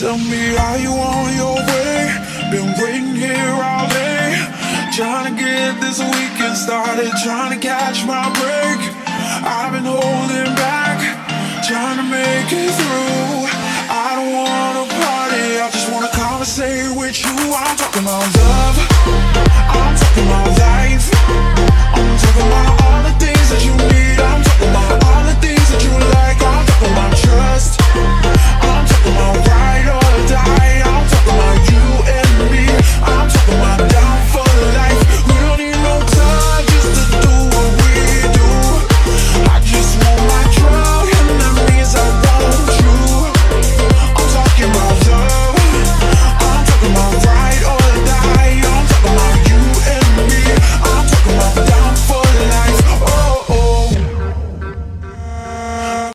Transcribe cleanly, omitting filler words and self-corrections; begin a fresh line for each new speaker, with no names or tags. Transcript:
Tell me, are you on your way? Been waiting here all day, trying to get this weekend started, trying to catch my break. I've been holding back, trying to make it through. I don't wanna party, I just wanna conversate with you. I'm talking about love, I'm talking about life.